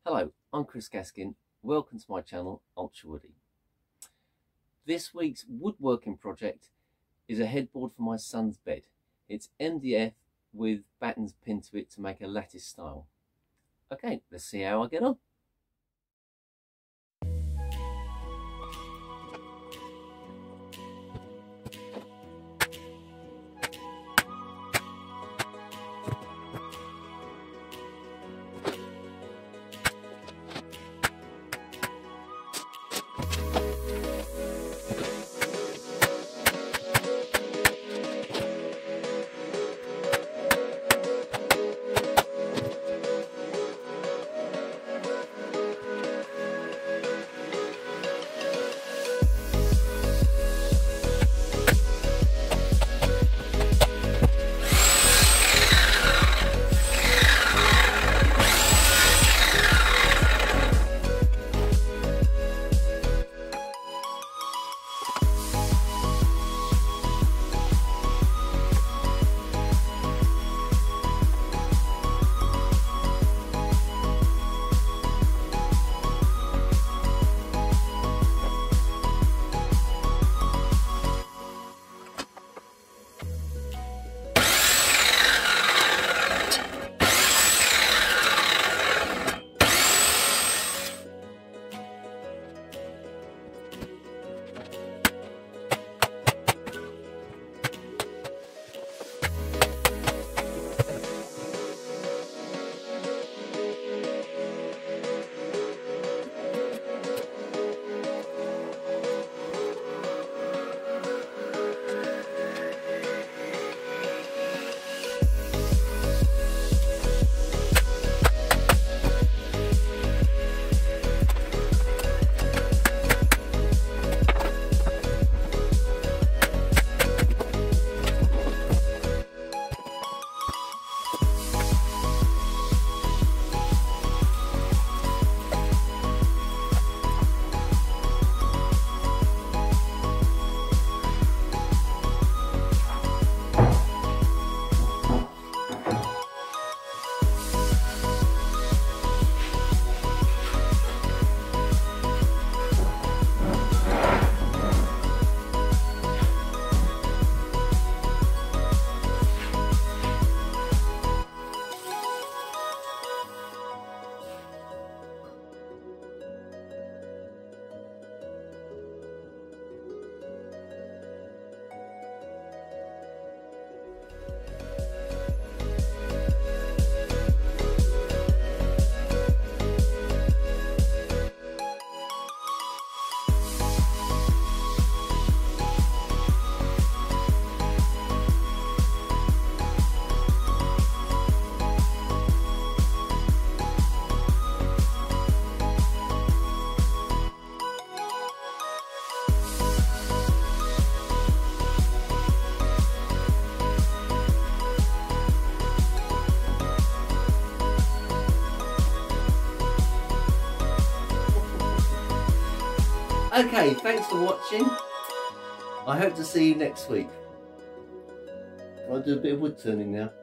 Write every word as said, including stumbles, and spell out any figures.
Hello, I'm Chris Gaskin. Welcome to my channel, Ultra Woody. This week's woodworking project is a headboard for my son's bed. It's M D F with battens pinned to it to make a lattice style. Okay, let's see how I get on. Okay, thanks for watching. I hope to see you next week. Can I do a bit of wood turning now?